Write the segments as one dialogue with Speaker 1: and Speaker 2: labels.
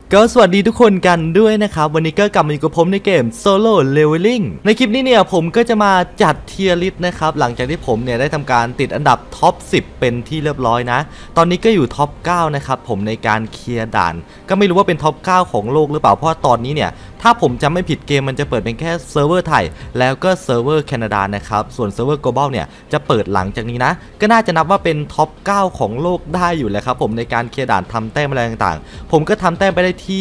Speaker 1: ก็สวัสดีทุกคนกันด้วยนะครับวันนี้ก็กลับมาอยู่กับผมในเกม Solo Leveling ในคลิปนี้เนี่ยผมก็จะมาจัดเทียร์ลิสต์นะครับหลังจากที่ผมเนี่ยได้ทำการติดอันดับท็อป 10 เป็นที่เรียบร้อยนะตอนนี้ก็อยู่ท็อป 9 นะครับผมในการเคลียร์ด่านก็ไม่รู้ว่าเป็นท็อป 9 ของโลกหรือเปล่าเพราะตอนนี้เนี่ยถ้าผมจำไม่ผิดเกมมันจะเปิดเป็นแค่เซิร์ฟเวอร์ไทยแล้วก็เซิร์ฟเวอร์แคนาดานะครับส่วนเซิร์ฟเวอร์ global เนี่ยจะเปิดหลังจากนี้นะก็น่าจะนับว่าเป็นท็อป 9 ของโลกได้อยู่แล้วครับผมในการเคลียร์ด่านทำแต้มอะไรต่างๆผมก็ทำแต้มไปได้ที่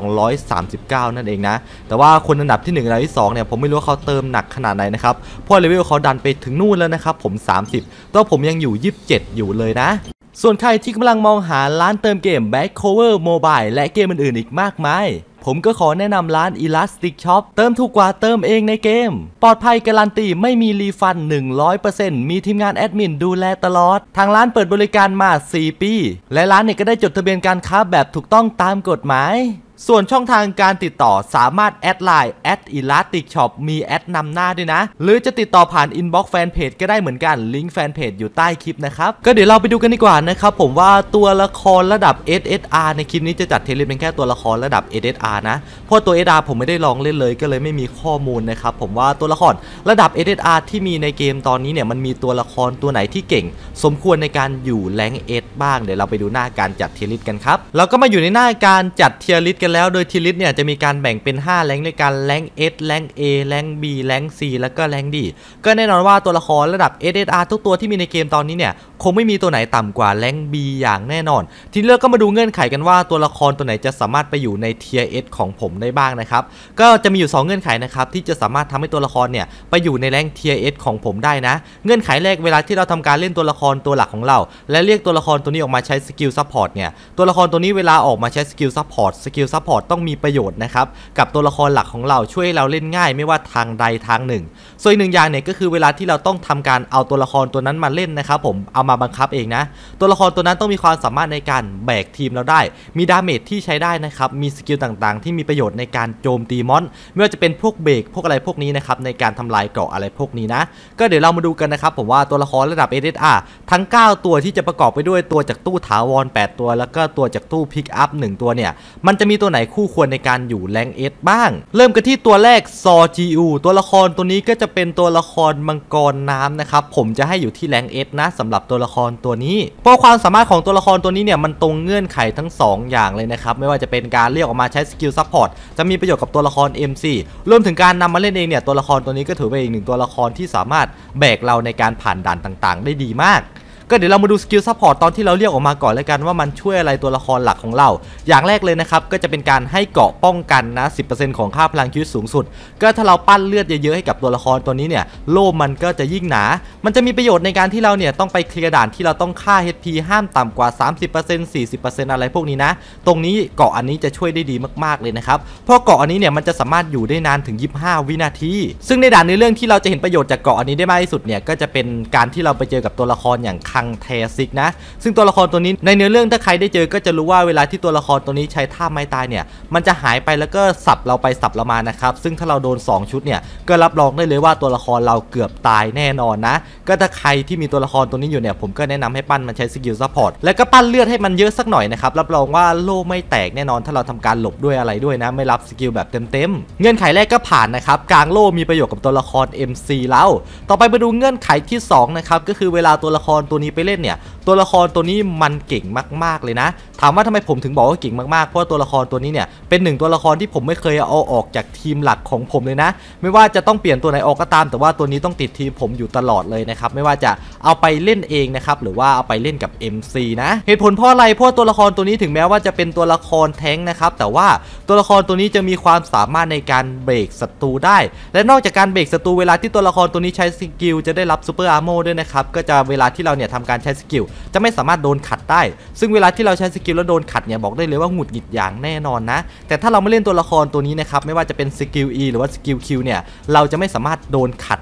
Speaker 1: 239นั่นเองนะแต่ว่าคนอันดับที่1อันดับที่2เนี่ยผมไม่รู้ว่าเขาเติมหนักขนาดไหนนะครับเพราะเลเวลเขาดันไปถึงนู่นแล้วนะครับผม30ตัวผมยังอยู่27อยู่เลยนะส่วนใครที่กำลังมองหาร้านเติมเกม Back Cover Mobile และเกมอื่นๆอีกมากมายผมก็ขอแนะนำร้าน Elastic Shop เติมถูกกว่าเติมเองในเกมปลอดภัยการันตีไม่มีรีฟัน 100% มีทีมงานแอดมินดูแลตลอดทางร้านเปิดบริการมา4 ปีและร้านเนี่ยก็ได้จดทะเบียนการค้าแบบถูกต้องตามกฎหมายส่วนช่องทางการติดต่อสามารถแอดไลน์@Elastic Shop มีแอดนำหน้าด้วยนะหรือจะติดต่อผ่านอินบ็อกซ์แฟนเพจก็ได้เหมือนกันลิงก์แฟนเพจอยู่ใต้คลิปนะครับก็เดี๋ยวเราไปดูกันดีกว่านะครับผมว่าตัวละครระดับ SSR ในคลิปนี้จะจัดเทเลเป็นแค่ตัวละครระดับ SSR นะเพราะตัว SSR ผมไม่ได้ลองเล่นเลยก็เลยไม่มีข้อมูลนะครับผมว่าตัวละครระดับ SSR ที่มีในเกมตอนนี้เนี่ยมันมีตัวละครตัวไหนที่เก่งสมควรในการอยู่แรงค์ S บ้างเดี๋ยวเราไปดูหน้าการจัดเทียร์ลิสต์กันครับเราก็มาอยู่ในหน้าการจัดเทียร์ลิสต์กันแล้วโดยเทียร์ลิสต์เนี่ยจะมีการแบ่งเป็น5แรงค์ด้วยกันแรงค์ S แรงค์ A แรงค์ B แรงค์ C แล้วก็แรงค์ D ก็แน่นอนว่าตัวละครระดับ SSR ทุกตัวที่มีในเกมตอนนี้เนี่ยคงไม่มีตัวไหนต่ำกว่าแรงค์ B อย่างแน่นอนทีนี้เราก็มาดูเงื่อนไขกันว่าตัวละครตัวไหนจะสามารถไปอยู่ในเทียร์ S ของผมได้บ้างนะครับก็จะมีอยู่2เงื่อนไขนะครับที่จะสามารถทำให้ตัวละครเนี่ยไปอยู่ในแรงค์เทียร์ S ของผมได้นะเงื่อนไขแรกเวลาที่เราทำการเล่นตัวละครตัวหลักของเราและเรียกตัวละครตัวนี้ออกมาใช้สกิลซัพพอร์ตเนี่ยตัวละครตัวนี้เวลาออกมาใช้สกิลซัพพอร์ตต้องมีประโยชน์นะครับกับตัวละครหลักของเราช่วยให้เราเล่นง่ายไม่ว่าทางใดทางหนึ่งส่วนอีกหนึ่งอย่างเนี่ยก็คือเวลาที่เราต้องทำการเอาตัวละครตัวนั้นมาเล่นนะครับผมเอามาบังคับเองนะตัวละครตัวนั้นต้องมีความสามารถในการแบกทีมเราได้มีดาเมจที่ใช้ได้นะครับมีสกิลต่างๆที่มีประโยชน์ในการโจมตีมอนไม่ว่าจะเป็นพวกเบรกพวกอะไรพวกนี้นะครับในการทำลายเกราะอะไรพวกนี้นะก็เดี๋ยวเรามาดูกันนะครับผมว่าตัวละครระดับ SSR ทั้ง9ตัวที่จะประกอบไปด้วยตัวจากตู้ถาวร8ตัวแล้วก็ตัวจากตู้พิกอัพ1ตัวเนี่ยมันจะมีตัวไหนคู่ควรในการอยู่แรงค์ S บ้างเริ่มกันที่ตัวแรกซอจีอูตัวละครตัวนี้ก็จะเป็นตัวละครมังกรน้ำนะครับผมจะให้อยู่ที่แรงค์ S นะสำหรับตัวละครตัวนี้เพราะความสามารถของตัวละครตัวนี้เนี่ยมันตรงเงื่อนไขทั้ง2อย่างเลยนะครับไม่ว่าจะเป็นการเรียกออกมาใช้สกิลซัพพอร์ตจะมีประโยชน์กับตัวละคร MC รวมถึงการนำมาเล่นเองเนี่ยตัวละครตัวนี้ก็ถือเป็นอีกหนึ่งตัวละครที่สามารถแบกเราในการผ่านด่านต่างๆได้ดีมากก็เดี๋ยวเรามาดูสกิลซัพพอร์ตตอนที่เราเรียกออกมาก่อนเลยกันว่ามันช่วยอะไรตัวละครหลักของเราอย่างแรกเลยนะครับก็จะเป็นการให้เกราะป้องกันนะ 10% ของค่าพลังชีวิตสูงสุดก็ถ้าเราปั้นเลือดเยอะๆให้กับตัวละครตัวนี้เนี่ยโล่มันก็จะยิ่งหนามันจะมีประโยชน์ในการที่เราเนี่ยต้องไปเคลียร์ด่านที่เราต้องฆ่า HP ห้ามต่ำกว่า 30% 40% อะไรพวกนี้นะตรงนี้เกราะอันนี้จะช่วยได้ดีมากๆเลยนะครับเพราะเกราะอันนี้เนี่ยมันจะสามารถอยู่ได้นานถึง25วินาทีซึ่งในด่านในเรื่องที่เราจะเห็นประโยชน์จากเกราะอันนี้ได้มากที่สุดเนี่ยก็จะเป็นการที่เราไปเจอกับตัวละครอย่างคังเทซิกนะซึ่งตัวละครตัวนี้ในเนื้อเรื่องถ้าใครได้เจอก็จะรู้ว่าเวลาที่ตัวละครตัวนี้ใช้ท่าไม้ตายเนี่ยมันจะหายไปแล้วก็สับเราไปสับเรามานะครับซึ่งถ้าเราโดน2ชุดเนี่ยก็รับรองได้เลยว่าตัวละครเราเกือบตายแน่นอนนะก็ถ้าใครที่มีตัวละครตัวนี้อยู่เนี่ยผมก็แนะนำให้ปั้นมันใช้สกิลซัพพอร์ตแล้วก็ปั้นเลือดให้มันเยอะสักหน่อยนะครับรับรองว่าโล่ไม่แตกแน่นอนถ้าเราทำการหลบด้วยอะไรด้วยนะไม่รับสกิลแบบเต็มๆเงื่อนไขแรกก็ผ่านนะครับกลางโล่มีประโยชน์กับตัวละคร MC แล้วต่อไปมาดูเงื่อนไขที่2นะครับก็คือเวลาตัวละครตัวนี้ไปเล่นเนี่ยตัวละครตัวนี้มันเก่งมากๆเลยนะถามว่าทำไมผมถึงบอกว่าเก่งมากๆเพราะตัวละครตัวนี้เนี่ยเป็นหนึ่งตัวละครที่ผมไม่เคยเอาออกจากทีมหลักของผมเลยนะไม่ว่าจะต้องเปลี่ยนตัวไหนออกก็ตามแต่ว่าตัวนี้ต้องติดทีมผมอยู่ตลอดเลยนะครับไม่ว่าจะเอาไปเล่นเองนะครับหรือว่าเอาไปเล่นกับ MC นะเหตุผลเพราะอะไรเพราะตัวละครตัวนี้ถึงแม้ว่าจะเป็นตัวละครแท้งนะครับแต่ว่าตัวละครตัวนี้จะมีความสามารถในการเบรกศัตรูได้และนอกจากการเบรกศัตรูเวลาที่ตัวละครตัวนี้ใช้สกิลจะได้รับซูเปอร์อาร์โมด้วยนะครับก็จะเวลาที่เราเนี่ยทำการใช้สกิลจะไม่สามารถโดนขัดได้ซึ่งเวลาที่เราใช้สกิลแล้วโดนขัดเนี่ยบอกได้เลยว่าหงุดหงิดอย่างแน่นอนนะแต่ถ้าเราไม่เล่นตัวละครตัวนี้นะครับไม่ว่าจะเป็นสกิล E หรือว่าสกิล Q เนี่ยเราจะไม่สามารถโดนขัด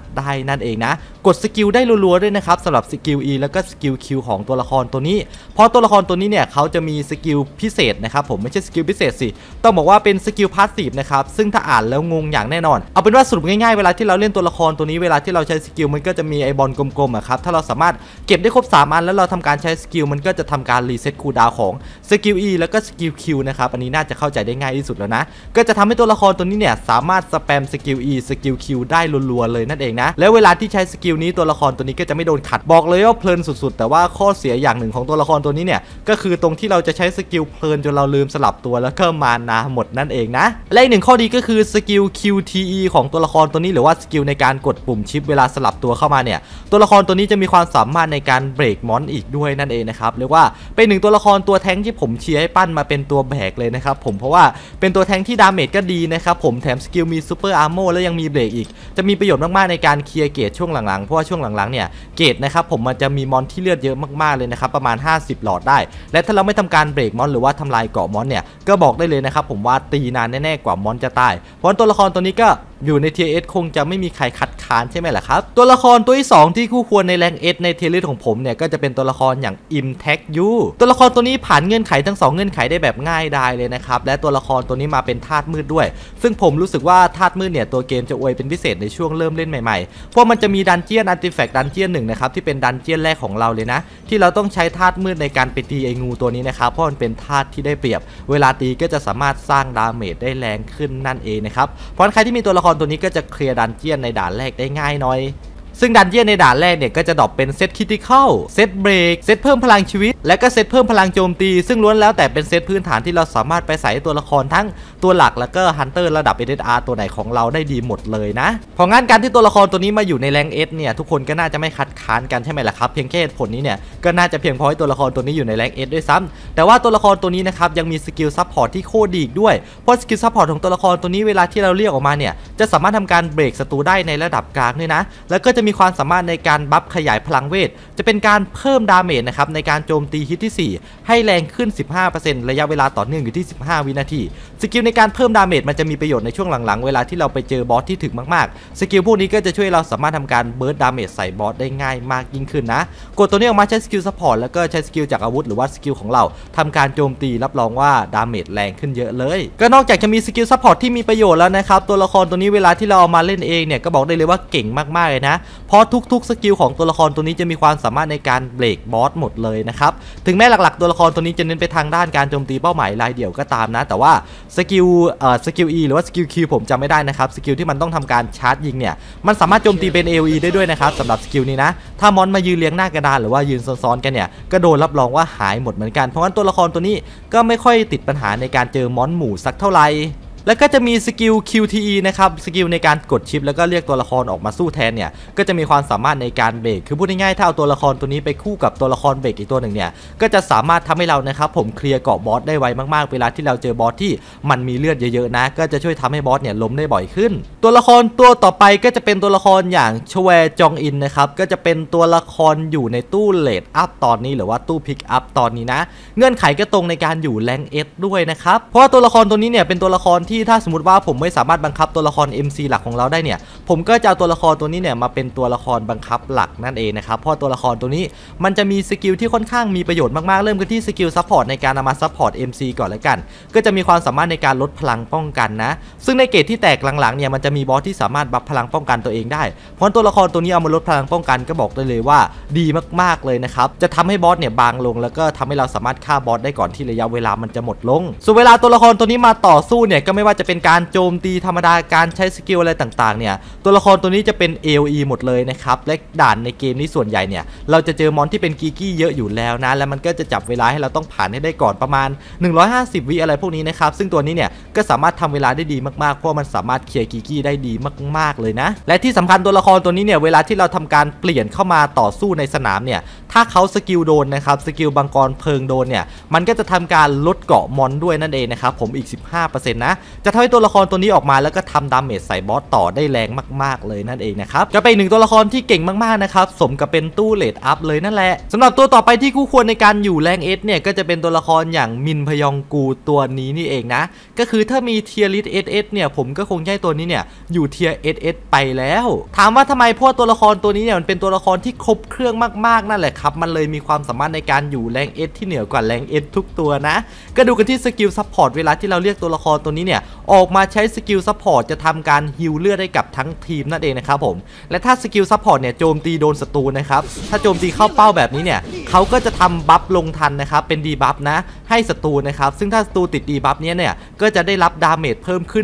Speaker 1: ได้นั่นเองนะกดสกิลได้รัวๆด้วยนะครับสำหรับสกิล E แล้วก็สกิล Q ของตัวละครตัวนี้เพราะตัวละครตัวนี้เนี่ยเขาจะมีสกิลพิเศษนะครับผมไม่ใช่สกิลพิเศษสิต้องบอกว่าเป็นสกิลพาสซีฟนะครับซึ่งถ้าอ่านแล้วงงอย่างแน่นอนเอาเป็นว่าสรุปง่ายๆเวลาที่เราเล่นตัวละครตัวนี้เวลาที่เราใช้สกิลมันก็จะมีไอบอลกลมๆครับถ้าเราสามารถเก็บได้ครบ3อันแล้วเราทำการใช้สกิลมันก็จะทำการรีเซ็ตคูลดาวน์ของสกิล E แล้วก็สกิล Q นะครับอันนี้น่าจะเข้าใจได้ง่ายที่สุดแล้วนะก็จะทำให้ตัวละครตัวนี้เนี่ยสามารถสแปมสกิล E สกิล Q ได้รัวๆเลยนั่นเองนะแล้วเวลาที่ใช้สกิลนี้ตัวละครตัวนี้ก็จะไม่โดนขัดบอกเลยว่าเพลินสุดๆแต่ว่าข้อเสียอย่างหนึ่งของตัวละครตัวนี้เนี่ยก็คือตรงที่เราจะใช้สกิลเพลินจนเราลืมสลับตัวแล้วก็มานาหมดนั่นเองนะและอีกหนึ่งข้อดีก็คือสกิล QTE ของตัวละครตัวนี้หรือว่าสกิลในการกดปุ่มชิปเวลาสลับตัวเข้ามาเนี่ยตัวละครตัวนี้จะมีความสามารถในการเบรกมอนอีกด้วยนั่นเองนะครับเรียกว่าเป็นหนึ่งตัวละครตัวแท้งที่ผมเชียร์ให้ปั้นมาเป็นตัวแบกเลยนะครับผมเพราะว่าเป็นตัวแท้งที่ดาเมจก็ดีนะครับผมแถมสกิลมีซูเปอร์อาร์โมแล้วยังมีเบรกอีกจะมีประโยชน์มากๆในการเคลียร์เกตช่วงหลังๆเพราะว่าช่วงหลังๆเนี่ยเกตนะครับผมมันจะมีมอนที่เลือดเยอะมากๆเลยนะครับประมาณ50หลอดได้และถ้าเราไม่ทำการเบรกมอนหรือว่าทำลายเกาะมอนเนี่ยก็บอกได้เลยนะครับผมว่าตีนานแน่ๆกว่ามอนจะตายเพราะตัวละครตัวนี้ก็อยู่ใน Tier S คงจะไม่มีใครคัดค้านใช่ไหมล่ะครับตัวละครตัวที่2ที่คู่ควรในแรง S ใน Tier List ของผมเนี่ยก็จะเป็นตัวละครอย่าง Impact U ตัวละครตัวนี้ผ่านเงื่อนไขทั้ง2เงื่อนไขได้แบบง่ายดายเลยนะครับและตัวละครตัวนี้มาเป็นธาตุมืดด้วยซึ่งผมรู้สึกว่าธาตุมืดเนี่ยตัวเกมจะอวยเป็นพิเศษในช่วงเริ่มเล่นใหม่ๆเพราะมันจะมีดันเจียนอันติแฟกต์ดันเจียน1นะครับที่เป็นดันเจียนแรกของเราเลยนะที่เราต้องใช้ธาตุมืดในการไปตีไอ้งูตัวนี้นะครับเพราะมันเป็นธาตุที่ได้เปรียบเวลาตีก็จะสามารถสร้างดาเมจได้แรงขึ้นนั่นเองนะครับเพราะใครที่มีตัวละครตัวนี้ก็จะเคลียร์ดันเจียนในด่านแรกได้ง่ายหน่อยซึ่งดันเจียนในด่านแรกเนี่ยก็จะดรอปเป็นเซตคริติคอลเซตเบรกเซตเพิ่มพลังชีวิตและก็เซตเพิ่มพลังโจมตีซึ่งล้วนแล้วแต่เป็นเซตพื้นฐานที่เราสามารถไปใส่ตัวละครทั้งตัวหลักแล้วก็ฮันเตอร์ระดับ SSR ตัวไหนของเราได้ดีหมดเลยนะเพราะงั้นการที่ตัวละครตัวนี้มาอยู่ในแรงSเนี่ยทุกคนก็น่าจะไม่คัดค้านกันใช่ไหมล่ะครับเพียงแค่ผลนี้เนี่ยก็น่าจะเพียงพอให้ตัวละครตัวนี้อยู่ในแรงSด้วยซ้ำแต่ว่าตัวละครตัวนี้นะครับยังมีสกิลซัพพอร์ตที่โคตรดีด้วยเพราะสกิลซัพพอร์ตของตัวละครตัวนี้เวลาที่เราเรียกออกมาเนี่ยจะสามารถทำการเบรกศัตรูได้ในระดับกลางด้วยนะแล้วก็จะมีความสามารถในการบัฟขยายพลังเวทจะเป็นการเพิ่มดาเมจนะครับในการโจมตีฮิตที่4ให้แรงขึ้น 15% ระยะเวลาต่อเนื่องอยู่ที่15วินาทีสกิลในการเพิ่มดาเมจมันจะมีประโยชน์ในช่วงหลังๆเวลาที่เราไปเจอบอสที่ถึกมากๆสกิลพวกนี้ก็จะช่วยเราสามารถทำการเบิร์ดดาเมจใส่บอสได้ง่ายมากยิ่งขึ้นนะกดตัวนี้ออกมาใช้สกิลซัพพอร์ตแล้วก็ใช้สกิลจากอาวุธหรือว่าสกิลของเราทำการโจมตีรับรองว่าดาเมจแรงขึ้นเยอะเลยก็นอกจากจะมีสกิลซัพพอร์ตที่มีประโยชน์แล้วนะครับตัวละครตัวนี้เวลาที่เราเอามาเล่นเองเนี่ยก็บอกได้เลยว่าเก่งมากๆเลยนะเพราะทุกๆสกิลของตัวละครตัวนี้จะมีความสามารถในการเบรกบอสหมดเลยนะครับถึงแม้หลักๆตัวละครตัวนี้จะเน้นไปทางด้านการโจมตีเป้าหมายรายเดี่ยวก็ตามนะแต่ว่าสกิล E หรือว่าสกิล Q ผมจำไม่ได้นะครับสกิลที่มันต้องทำการชาร์จยิงเนี่ยมันสามารถโจมตีเป็น AOE ได้ด้วยนะครับสำหรับสกิลนี้นะถ้ามอนมายืนเรียงหน้ากระดานหรือว่ายืนซ้อนๆกันเนี่ยก็โดนรับรองว่าหายหมดเหมือนกันเพราะงั้นตัวละครตัวนี้ก็ไม่ค่อยติดปัญหาในการเจอมอนหมู่สักเท่าไหร่แล้วก็จะมีสกิล QTE นะครับสกิลในการกดชิปแล้วก็เรียกตัวละครออกมาสู้แทนเนี่ยก็จะมีความสามารถในการเบรกคือพูดง่ายๆถ้าเอาตัวละครตัวนี้ไปคู่กับตัวละครเบรกอีกตัวหนึ่งเนี่ยก็จะสามารถทำให้เรานะครับผมเคลียร์เกาะบอสได้ไวมากๆเวลาที่เราเจอบอสที่มันมีเลือดเยอะๆนะก็จะช่วยทำให้บอสเนี่ยล้มได้บ่อยขึ้นตัวละครตัวต่อไปก็จะเป็นตัวละครอย่างชเวจองอินนะครับก็จะเป็นตัวละครอยู่ในตู้เลดอัพตอนนี้หรือว่าตู้พิกอัพตอนนี้นะเงื่อนไขก็ตรงในการอยู่แรงSด้วยนะครับเพราะว่าตัวละครตัวนี้เนี่ยเป็นตัวละครที่ถ้าสมมติว่าผมไม่สามารถบังคับตัวละคร MC หลักของเราได้เนี่ยผมก็จะเอาตัวละครตัวนี้เนี่ยมาเป็นตัวละครบังคับหลักนั่นเองนะครับเพราะตัวละครตัวนี้มันจะมีสกิลที่ค่อนข้างมีประโยชน์มากๆเริ่มกันที่สกิลซัพพอร์ตในการนำมาซัพพอร์ต MC ก่อนแล้วกันก็จะมีความสามารถในการลดพลังป้องกันนะซึ่งในเกตที่แตกหลังๆเนี่ยมันจะมีบอสที่สามารถบัฟพลังป้องกันตัวเองได้เพราะตัวละครตัวนี้เอามาลดพลังป้องกันก็บอกได้เลยว่าดีมากๆเลยนะครับจะทำให้บอสเนี่ยบางลงแล้วก็ทำให้เราสามารถฆ่าบอสได้ก่อนที่ระยะเวลามันจะหมดลงส่วนเวลาตัวละครตัวนี้มาต่อสู้เนี่ยก็ไม่ว่าจะเป็นการโจมตีธรรมดาการใช้สกิลอะไรต่างๆเนี่ยตัวละครตัวนี้จะเป็น AOE หมดเลยนะครับและด่านในเกมนี้ส่วนใหญ่เนี่ยเราจะเจอมอนที่เป็นกีกี้เยอะอยู่แล้วนะและมันก็จะจับเวลาให้เราต้องผ่านให้ได้ก่อนประมาณ150วิอะไรพวกนี้นะครับซึ่งตัวนี้เนี่ยก็สามารถทำเวลาได้ดีมากๆเพราะมันสามารถเคลียร์กีกี้ได้ดีมากๆเลยนะและที่สำคัญตัวละครตัวนี้เนี่ยเวลาที่เราทำการเปลี่ยนเข้ามาต่อสู้ในสนามเนี่ยถ้าเขาสกิลโดนนะครับสกิลบังกรเพลิงโดนเนี่ยมันก็จะทำการลดเกาะมอนด้วยนั่นเองนะครับผมอีก 15% นะจะทำให้ตัวละครตัวนี้ออกมาแล้วก็ทำดาเมจใส่บอสต่อได้แรงมากๆเลยนั่นเองนะครับก็เป็นหนึ่งตัวละครที่เก่งมากๆนะครับสมกับเป็นตู้เลดอัพเลยนั่นแหละสำหรับตัวต่อไปที่คู่ควรในการอยู่แรงเอสเนี่ยก็จะเป็นตัวละครอย่างมินพยองกูตัวนี้นี่เองนะก็คือถ้ามีเทียริสเอสเนี่ยผมก็คงให้ตัวนี้เนี่ยอยู่เทียเอสไปแล้วถามว่าทำไมเพราะตัวละครตัวนี้เนี่ยมันเป็นตัวละครที่ครบเครื่องมากๆนั่นแหละครับมันเลยมีความสามารถในการอยู่แรงเอสที่เหนือกว่าแรงเอสทุกตัวนะก็ดูกันที่สกิลซัพพอร์ตเวลาที่เราเรียกตัวละครตัวนี้เนี่ยออกมาใช้สกิลซัพพอร์ตจะทำการฮีลเลือดให้กับทั้งทีมนั่นเองนะครับผมและถ้าสกิลซัพพอร์ตเนี่ยโจมตีโดนศัตรูนะครับถ้าโจมตีเข้าเป้าแบบนี้เนี่ยเขาก็จะทำบัฟลงทันนะครับเป็นดีบัฟนะให้ศัตรูนะครับซึ่งถ้าศัตรูติดดีบัฟนี้เนี่ยก็จะได้รับดาเมจเพิ่มขึ้น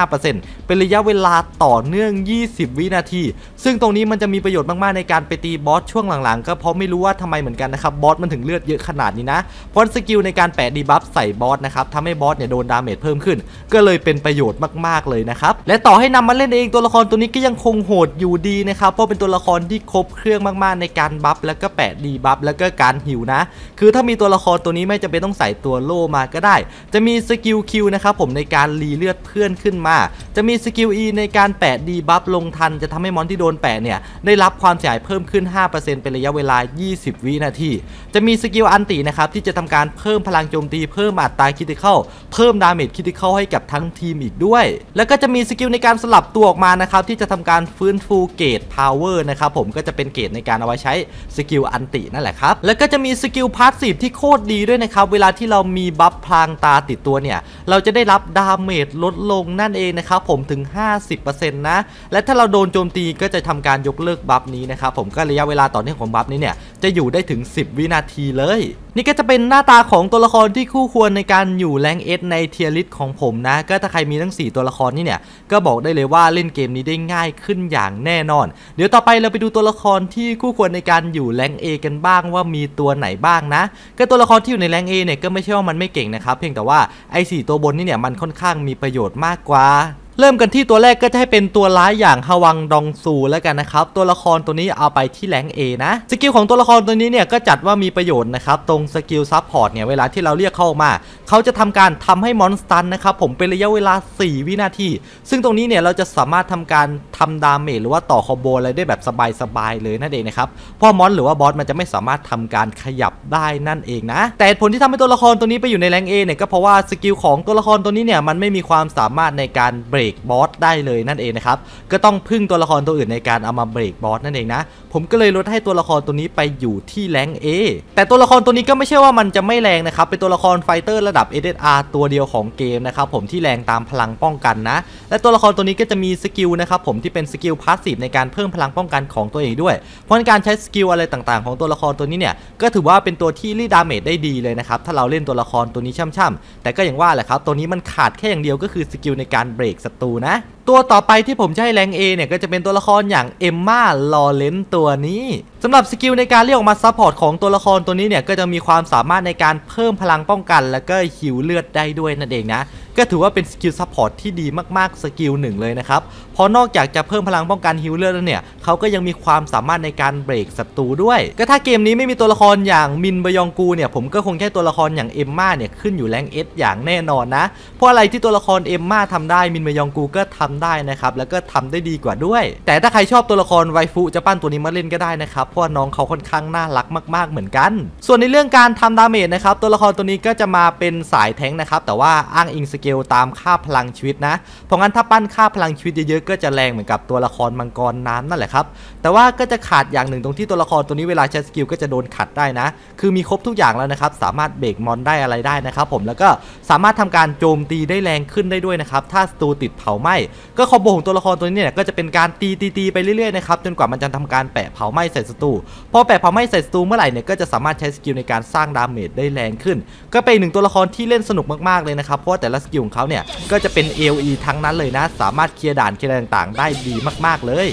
Speaker 1: 15% เป็นระยะเวลาต่อเนื่อง20วินาทีซึ่งตรงนี้มันจะมีประโยชน์มากๆในการไปตีบอสช่วงหลังๆก็เพราะไม่รู้ว่าทำไมเหมือนกันนะครับบอสมันถึงเลือดเยอะขนาดนี้นะเพราะสกิลในการแปะดีบัฟใส่บอสนะครับทำให้บอสเนี่ยโดนดาเมจเพิ่มขึ้นก็เลยเป็นประโยชน์มากๆเลยนะครับและต่อให้นำมาเล่นเองตัวละครตัวนี้ก็ยังคงโหดอยู่ดีนะครับเพราะเป็นตัวละครที่ครบเครื่องมากๆในการบัฟแล้วก็แปะดีบัฟแล้วก็การหิวนะคือถ้ามีตัวละครตัวนี้ไม่จำเป็นต้องใส่ตัวโล่มาก็ได้จะมีสกิลคิวนะครับผมในการรีเลือดเพื่อนขึ้นมาจะมีสกิล E ในการแปะดีบัฟลงทันจะทำให้มอนที่โดนแปะเนี่ยได้รับความเสียหายเพิ่มขึ้น 5% เป็นระยะเวลา20วินาทีจะมีสกิลอันตินะครับที่จะทำการเพิ่มพลังโจมตีเพิ่มอัตราคริติคอลเพิ่มดาเมจคริติคอลให้กับทั้งทีมอีกด้วยแล้วก็จะมีสกิลในการสลับตัวออกมานะครับที่จะทำการฟื้นฟูเกรดพาวเวอร์นะครับผมก็จะเป็นเกรดในการเอาไว้ใช้สกิลอันตินั่นแหละครับแล้วก็จะมีสกิลพาสซีฟที่โคตรดีด้วยนะครับเวลาที่เรามีบัฟพลางตาติดตัวเนี่ยเราจะได้รับดาเมจลดลงนั่นเองนะครับผมถึง 50% นะและถ้าเราโดนโจมตีก็จะทำการยกเลิกบัฟนี้นะครับผมก็ระยะเวลาต่อเนื่องของบัฟนี้เนี่ยจะอยู่ได้ถึง10วินาทีเลยนี่ก็จะเป็นหน้าตาของตัวละครที่คู่ควรในการอยู่แรงเอสในเทียร์ลิสต์ของผมนะก็ถ้าใครมีทั้ง4ตัวละครนี่เนี่ยก็บอกได้เลยว่าเล่นเกมนี้ได้ง่ายขึ้นอย่างแน่นอนเดี๋ยวต่อไปเราไปดูตัวละครที่คู่ควรในการอยู่แรงเอกันบ้างว่ามีตัวไหนบ้างนะก็ตัวละครที่อยู่ในแรงเอเนี่ยก็ไม่ใช่ว่ามันไม่เก่งนะครับเพียงแต่ว่าไอ้4ตัวบนนี่เนี่ยมันค่อนข้างมีประโยชน์มากกว่าเริ่มกันที่ตัวแรกก็จะให้เป็นตัวร้ายอย่างฮวังดองซูแล้วกันนะครับตัวละครตัวนี้เอาไปที่แรง A นะสกิลของตัวละครตัวนี้เนี่ยก็จัดว่ามีประโยชน์นะครับตรงสกิลซับพอร์ตเนี่ยเวลาที่เราเรียกเข้ามาเขาจะทำการทำให้มอนสตันนะครับผมเป็นระยะเวลา4วินาทีซึ่งตรงนี้เนี่ยเราจะสามารถทำการทำดาเมจหรือว่าต่อคอมโบอะไรได้แบบสบายๆเลยนั่นเองนะครับเพราะมอนหรือว่าบอสมันจะไม่สามารถทำการขยับได้นั่นเองนะแต่ผลที่ทำให้ตัวละครตัวนี้ไปอยู่ในแรง A เนี่ยก็เพราะว่าสกิลของตัวละครตัวนี้เนี่ยมันไม่มีความสามารถในการเบรกบอสได้เลยนั่นเองนะครับก็ต้องพึ่งตัวละครตัวอื่นในการเอามาเบรกบอสนั่นเองนะผมก็เลยลดให้ตัวละครตัวนี้ไปอยู่ที่แรง A แต่ตัวละครตัวนี้ก็ไม่ใช่ว่ามันจะไม่แรงนะครับเป็นตัวละครไฟเตอร์ระดับ SSR ตัวเดียวของเกมนะครับผมที่แรงตามพลังป้องกันนะและตัวละครตัวนี้ก็จะมีสกิลนะครับผมที่เป็นสกิลพาสซีฟในการเพิ่มพลังป้องกันของตัวเองด้วยเพราะการใช้สกิลอะไรต่างๆของตัวละครตัวนี้เนี่ยก็ถือว่าเป็นตัวที่รีดดาเมจได้ดีเลยนะครับถ้าเราเล่นตัวละครตัวนี้ช่ำๆแต่ก็อย่างว่าแหละครับตัวนี้มันขาดแค่อย่างเดียวก็คือสกิลในการเบรกศัตรูนะตัวต่อไปที่ผมจะให้แรง A เนี่ยก็จะเป็นตัวละครอย่างเอมม่าลอเรนซ์ตัวนี้สำหรับสกิลในการเรียกออกมาซัพพอร์ตของตัวละครตัวนี้เนี่ยก็จะมีความสามารถในการเพิ่มพลังป้องกันแล้วก็หิวเลือดได้ด้วยนั่นเองนะก็ถือว่าเป็นสกิลซัพพอร์ตที่ดีมากๆสกิลหนึ่งเลยนะครับเพราะนอกจากจะเพิ่มพลังป้องกันหิวเลือดแล้วเนี่ยเขาก็ยังมีความสามารถในการเบรกศัตรูด้วยก็ถ้าเกมนี้ไม่มีตัวละครอย่างมินบยองกูเนี่ยผมก็คงแค่ตัวละครอย่างเอมม่าเนี่ยขึ้นอยู่แรงเอสอย่างแน่นอนนะเพราะอะไรที่ตัวละครเอมม่าทำได้มินบยองกูก็ทำได้นะครับแล้วก็ทำได้ดีกว่าด้วยแต่ถ้าใครชอบตัวละครไวฟุจะปั้นตัวนี้มาเล่นก็ได้นะครับเพราะน้องเขาค่อนข้างน่ารักมากๆเหมือนกันส่วนในเรื่องการทำดาเมจนะครับตัวละครตัวนี้ก็จะมาเป็นสายแทงค์นะครับแต่ว่าอ้างอิงสเกลตามค่าพลังชีวิตนะเพราะงั้นถ้าปั้นค่าพลังชีวิตเยอะๆก็จะแรงเหมือนกับตัวละครมังกรน้ำนั่นแหละครับแต่ว่าก็จะขาดอย่างหนึ่งตรงที่ตัวละครตัวนี้เวลาใช้สกิลก็จะโดนขัดได้นะคือมีครบทุกอย่างแล้วนะครับสามารถเบรกมอนได้อะไรได้นะครับผมแล้วก็สามารถทำการโจมตีได้แรงขึ้นได้ด้วยนะครับถ้าศัตรูติดเผาไหม้ก็คอมโบของตัวละครตัวนี้เนี่ยก็จะเป็นการตีไปเรื่อยๆนะครับจนกว่ามันจะทำการแปะเผาไหม้ใส่ศัตรูพอแปะเผาไหม้ใส่ศัตรูเมื่อไหร่เนี่ยก็จะสามารถใช้สกิลในการสร้างดาเมจได้แรงขึ้นก็เป็นหนึ่งตัวละครที่เล่นสนุกมากๆเลยนะครับเพราะแต่ละสกิลของเขาเนี่ยก็จะเป็น AOE ทั้งนั้นเลยนะสามารถเคลียร์ด่านเคลียร์ต่างๆได้ดีมากๆเลย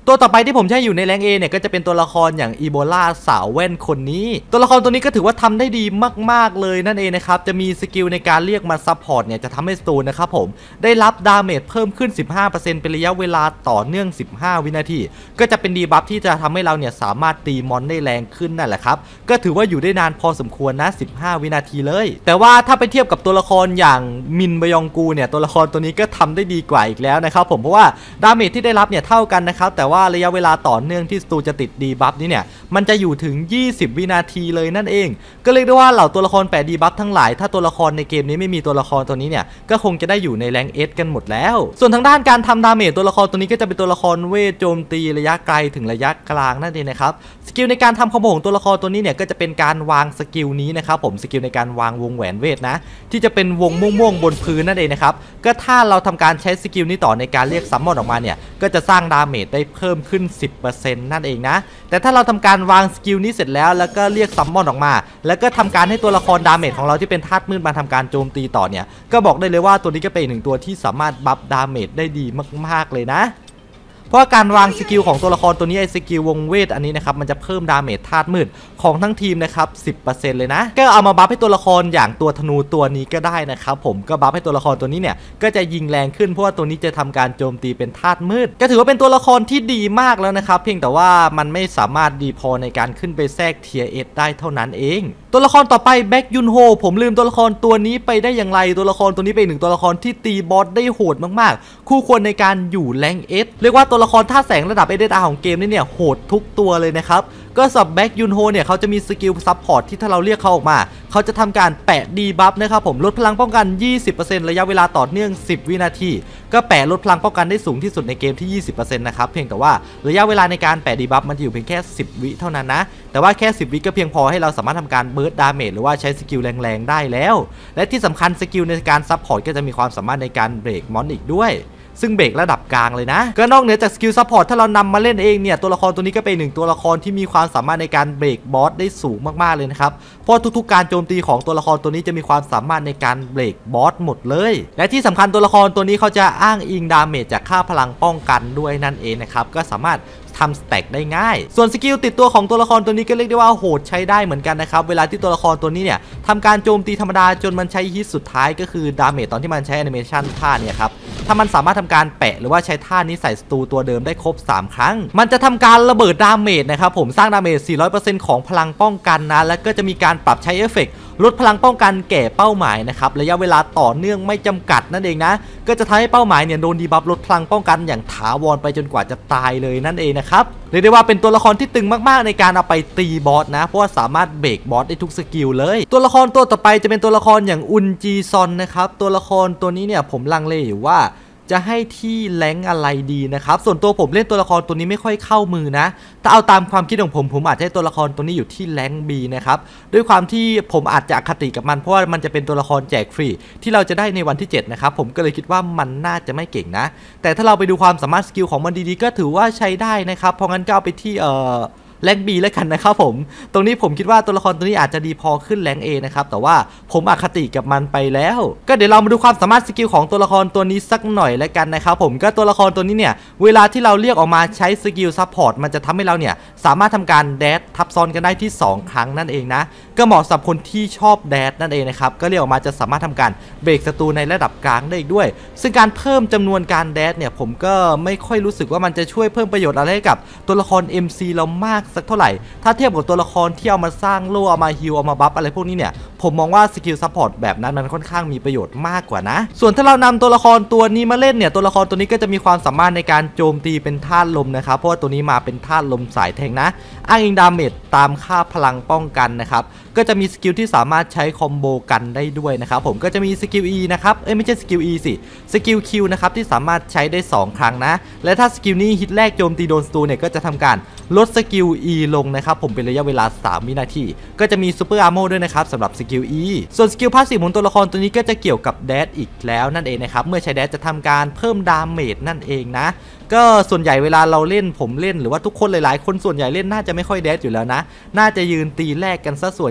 Speaker 1: ตัวต่อไปที่ผมใช้อยู่ในแรง A เนี่ยก็จะเป็นตัวละครอย่างอีโบลาสาวแว่นคนนี้ตัวละครตัวนี้ก็ถือว่าทำได้ดีมากๆเลยนั่นเองนะครับจะมีสกิลในการเรียกมาซัพพอร์ตเนี่ยจะทำให้สตูนนะครับผมได้รับดาเมจเพิ่มขึ้น 15% เป็นระยะเวลาต่อเนื่อง15วินาทีก็จะเป็นดีบัฟที่จะทำให้เราเนี่ยสามารถตีมอนได้แรงขึ้นนั่นแหละครับก็ถือว่าอยู่ได้นานพอสมควรนะ15วินาทีเลยแต่ว่าถ้าไปเทียบกับตัวละครอย่างมินบยองกูเนี่ยตัวละครตัวนี้ก็ทำได้ดีกว่าอีกแล้วนะครับผมเพราะว่าดาเมจที่ได้รับเนี่ยเท่ากันนะครับแต่ว่าระยะเวลาต่อเนื่องที่สตูจะติดดีบัฟนี้เนี่ยมันจะอยู่ถึง20วินาทีเลยนั่นเองก็เรียกได้ว่าเหล่าตัวละคร8ดีบัฟทั้งหลายถ้าตัวละครในเกมนี้ไม่มีตัวละครตัวนี้เนี่ยก็คงจะได้อยู่ในแรงเอสกันหมดแล้วส่วนทางด้านการทำดาเมจตัวละครตัวนี้ก็จะเป็นตัวละครเวทโจมตีระยะไกลถึงระยะกลางนั่นเองนะครับสกิลในการทำคอมโบของตัวละครตัวนี้เนี่ยก็จะเป็นการวางสกิลนี้นะครับผมสกิลในการวางวงแหวนเวทนะที่จะเป็นวงม่วงๆบนพื้นนั่นเองนะครับก็ถ้าเราทำการใช้สกิลนี้ต่อในการเรียกซัมมอนออกมาเนี่ยก็จะสร้างดาเมจได้เพิ่มขึ้น 10% นั่นเองนะแต่ถ้าเราทำการวางสกิลนี้เสร็จแล้วก็เรียกซัมมอนออกมาแล้วก็ทำการให้ตัวละครดาเมจของเราที่เป็นธาตุมืดมาทำการโจมตีต่อเนี่ยก็บอกได้เลยว่าตัวนี้ก็เป็นหนึ่งตัวที่สามารถบัฟดาเมจได้ดีมากๆเลยนะเพราะการวางสกิลของตัวละครตัวนี้ไอ้สกิลวงเวทอันนี้นะครับมันจะเพิ่มดาเมจธาตุมืดของทั้งทีมนะครับ 10% เลยนะก็เอามาบัฟให้ตัวละครอย่างตัวธนูตัวนี้ก็ได้นะครับผมก็บัฟให้ตัวละครตัวนี้เนี่ยก็จะยิงแรงขึ้นเพราะว่าตัวนี้จะทำการโจมตีเป็นธาตุมืดก็ถือว่าเป็นตัวละครที่ดีมากแล้วนะครับเพียงแต่ว่ามันไม่สามารถดีพอในการขึ้นไปแทรกเทียร์ S ได้เท่านั้นเองตัวละครต่อไปแบ็กยุนโฮผมลืมตัวละครตัวนี้ไปได้อย่างไรตัวละครตัวนี้เป็นหนึ่งตัวละครที่ตีบอสได้โหดมากๆคู่ควรในการอยู่แรง S เรียกว่าตัวละครท่าแสงระดับ SSR ของเกมนี้เนี่ยโหดทุกตัวเลยนะครับก็สำหรับแบ็กยุนโฮเนี่ยเขาจะมีสกิลซัพพอร์ตที่ถ้าเราเรียกเขาออกมาเขาจะทำการแปะดีบัฟนะครับผมลดพลังป้องกัน 20% ระยะเวลาต่อเนื่อง10วินาทีก็แปะลดพลังป้องกันได้สูงที่สุดในเกมที่ 20% นะครับเพียงแต่ว่าระยะเวลาในการแปะดีบัฟมันจะอยู่เพียงแค่10วิเท่านั้นนะแต่ว่าแค่10วิก็เพียงพอให้เราสามารถทำการเบิร์ดดาเมจหรือว่าใช้สกิลแรงๆได้แล้วและที่สำคัญสกิลในการซัพพอร์ตก็จะมีความสามารถในการเบรกมอนอีกด้วยซึ่งเบรกระดับกลางเลยนะก็นอกเหนือจากสกิลซัพพอร์ตถ้าเรานำมาเล่นเองเนี่ยตัวละครตัวนี้ก็เป็นหนึ่งตัวละครที่มีความสามารถในการเบรกบอสได้สูงมากๆเลยนะครับเพราะทุกๆการโจมตีของตัวละครตัวนี้จะมีความสามารถในการเบรกบอสหมดเลยและที่สำคัญตัวละครตัวนี้เขาจะอ้างอิงดาเมจจากค่าพลังป้องกันด้วยนั่นเองนะครับก็สามารถทำสแต็กได้ง่ายส่วนสกิลติดตัวของตัวละครตัวนี้ก็เรียกได้ว่าโหดใช้ได้เหมือนกันนะครับเวลาที่ตัวละครตัวนี้เนี่ยทำการโจมตีธรรมดาจนมันใช้ฮิตสุดท้ายก็คือดาเมจตอนที่มันใช้แอนิเมชันท่าเนี่ยครับถ้ามันสามารถทำการแปะหรือว่าใช้ท่านี้ใส่ศัตรูตัวเดิมได้ครบ3ครั้งมันจะทำการระเบิดดาเมจนะครับผมสร้างดาเมจ 400% ของพลังป้องกันนะแล้วก็จะมีการปรับใช้เอฟเฟกต์ลดพลังป้องกันแก่เป้าหมายนะครับระยะเวลาต่อเนื่องไม่จำกัดนั่นเองนะก็จะทำให้เป้าหมายเนี่ยโดนดีบัฟลดพลังป้องกันอย่างถาวรไปจนกว่าจะตายเลยนั่นเองนะครับเรียกได้ว่าเป็นตัวละครที่ตึงมากๆในการเอาไปตีบอสนะเพราะว่าสามารถเบรกบอสได้ทุกสกิลเลยตัวละครตัวต่อไปจะเป็นตัวละครอย่างอุนจีซอนนะครับตัวละครตัวนี้เนี่ยผมลังเลอยู่ว่าจะให้ที่แรงอะไรดีนะครับส่วนตัวผมเล่นตัวละครตัวนี้ไม่ค่อยเข้ามือนะถ้าเอาตามความคิดของผมอาจจะให้ตัวละครตัวนี้อยู่ที่แรง B นะครับด้วยความที่ผมอาจจะอคติกับมันเพราะว่ามันจะเป็นตัวละครแจกฟรีที่เราจะได้ในวันที่7นะครับผมก็เลยคิดว่ามันน่าจะไม่เก่งนะแต่ถ้าเราไปดูความสามารถสกิลของมันดีๆก็ถือว่าใช้ได้นะครับเพราะงั้นก็เอาไปที่แรง B แล้วกันนะครับผมตรงนี้ผมคิดว่าตัวละครตัวนี้อาจจะดีพอขึ้นแรง A นะครับแต่ว่าผมอคติกับมันไปแล้วก็เดี๋ยวเรามาดูความสามารถสกิลของตัวละครตัวนี้สักหน่อยแล้วกันนะครับผมก็ตัวละครตัวนี้เนี่ยเวลาที่เราเรียกออกมาใช้สกิลซัพพอร์ตมันจะทำให้เราเนี่ยสามารถทำการแดชทับซ้อนกันได้ที่2ครั้งนั่นเองนะก็เหมาะสำหรับคนที่ชอบแดชนั่นเองนะครับก็เรียกออกมาจะสามารถทำการเบรกศัตรูในระดับกลางได้อีกด้วยซึ่งการเพิ่มจำนวนการแดชเนี่ยผมก็ไม่ค่อยรู้สึกว่ามันจะช่วยเพิ่มประโยชน์อะไรให้กับตัวละคร MC เรามากสักเท่าไหร่ถ้าเทียบกับตัวละครที่เอามาสร้างโล่เอามาฮิลเอามาบัฟอะไรพวกนี้เนี่ยผมมองว่าสกิลซัพพอร์ตแบบนั้นมันค่อนข้างมีประโยชน์มากกว่านะส่วนถ้าเรานำตัวละครตัวนี้มาเล่นเนี่ยตัวละครตัวนี้ก็จะมีความสามารถในการโจมตีเป็นธาตุลมนะครับเพราะว่าตัวนี้มาเป็นธาตุลมสายแทงนะอ้างอิงดาเมจตามค่าพลังป้องกันนะครับก็จะมีสกิลที่สามารถใช้คอมโบกันได้ด้วยนะครับผมก็จะมีสกิล E นะครับไม่ใช่สกิล E สิสกิล Q นะครับที่สามารถใช้ได้2ครั้งนะและถ้าสกิลนี้ฮิตแรกโจมตีโดนศัตรูเนี่ยก็จะทำการลดสกิล E ลงนะครับผมเป็นระยะเวลา3วินาทีก็จะมีซูเปอร์อาร์โมด้วยนะครับสำหรับสกิล E ส่วนสกิลพาสซีฟของตัวละครตัวนี้ก็จะเกี่ยวกับแดชอีกแล้วนั่นเองนะครับเมื่อใช้แดชจะทำการเพิ่มดาเมจนั่นเองนะก็ส่วนใหญ่เวลาเราเล่นผมเล่นหรือว่าทุกคนหลายๆคนส่วนใหญ่เล่นน่าจะไม่ค่อยแดชอยู่แล้วนะน่าจะยืนตีแลกกันซะส่วนใ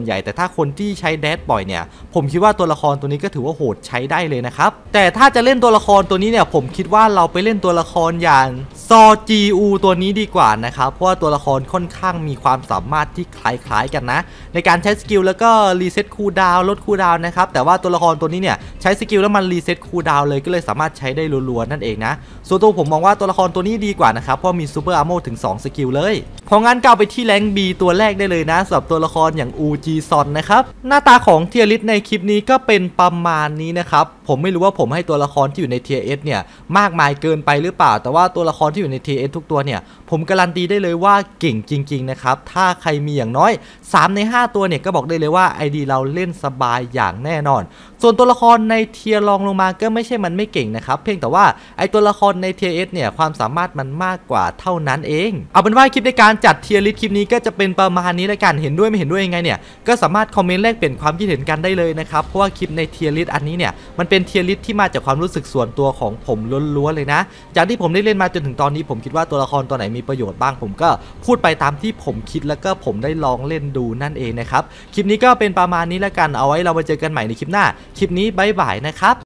Speaker 1: ใหญ่แต่ถ้าคนที่ใช้แดชบ่อยเนี่ยผมคิดว่าตัวละครตัวนี้ก็ถือว่าโหดใช้ได้เลยนะครับแต่ถ้าจะเล่นตัวละครตัวนี้เนี่ยผมคิดว่าเราไปเล่นตัวละครอย่างซอจีอูตัวนี้ดีกว่านะครับเพราะว่าตัวละครค่อนข้างมีความสามารถที่คล้ายๆกันนะในการใช้สกิลแล้วก็รีเซ็ตคูลดาวน์ลดคูลดาวน์นะครับแต่ว่าตัวละครตัวนี้เนี่ยใช้สกิลแล้วมันรีเซ็ตคูลดาวน์เลยก็เลยสามารถใช้ได้รัวๆนั่นเองนะส่วนตัวผมมองว่าตัวละครตัวนี้ดีกว่านะครับเพราะมีซูเปอร์อาร์โมถึง2สกิลเลยเพราะงั้นก้าวไปที่แรงค์ B ตัวแรกได้เลยนะสำหรับตัวละครอย่างอูจีซอนนะครับหน้าตาของเทียริสในคลิปนี้ก็เป็นประมาณนี้นะครับผมไม่รู้ว่าผมให้ตัวละครที่อยู่ในเทียเอสเนี่ยมากมายเกินไปหรือเปล่าแต่ว่าตัวละครที่อยู่ในเทียเอสทุกตัวเนี่ยผมการันตีได้เลยว่าเก่งจริงๆนะครับถ้าใครมีอย่างน้อย3ใน5ตัวเนี่ยก็บอกได้เลยว่า ID เราเล่นสบายอย่างแน่นอนส่วนตัวละครในเทียรองลงมาก็ไม่ใช่มันไม่เก่งนะครับเพียงแต่ว่าไอตัวละครในเทียเอสเนี่ยความสามารถมันมากกว่าเท่านั้นเองเอาเป็นว่าคลิปในการจัดเทียริสคลิปนี้ก็จะเป็นประมาณนี้ละกันเห็นด้วยไม่เห็นด้วยยังไงเนี่ยก็สามารถคอมเมนต์แลกเปลี่ยนความคิดเห็นกันได้เลยนะครับเพราะว่าคลิปในเทียริสอันนี้เนี่ยมันเป็นเทียริสที่มาจากความรู้สึกส่วนตัวของผมล้วนๆเลยนะจากที่ผมได้เล่นมาจนถึงตอนนี้ผมคิดว่าตัวละครตัวไหนมีประโยชน์บ้างผมก็พูดไปตามที่ผมคิดแล้วก็ผมได้ลองเล่นดูนั่นเองนะครับคลิปนี้ก็เป็นประมาณนี้ละกันเอาไว้เรามาเจอกันใหม่ในคลิปหน้าคลิปนี้บ๊ายบายนะครับ